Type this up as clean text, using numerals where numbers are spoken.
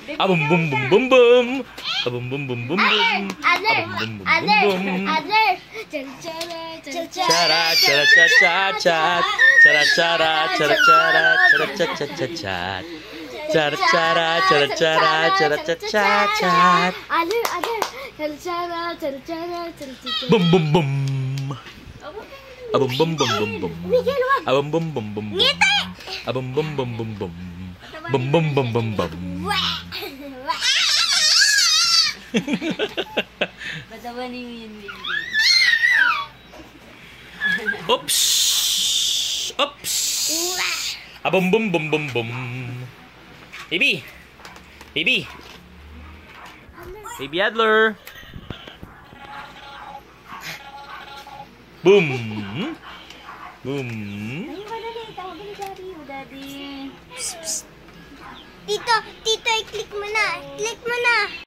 Abum bum bum bum bum. Abum bum bum bum bum. Other. Abum bum bum Other. bum bum. Other. Cara cara cara cara cara cara cara cara cara cara cara cara cara cara cara cara cara. Bum bum bum. Abum bum bum bum bum. Abum bum bum bum bum. Abum bum bum bum bum. Bum bum bum bum bum. Patawanin mo yun. Oops. Oops. Abum bum bum bum bum. Baby. Baby. Baby Adler. Boom. Boom. Tito, i-click mo na. Click mo na.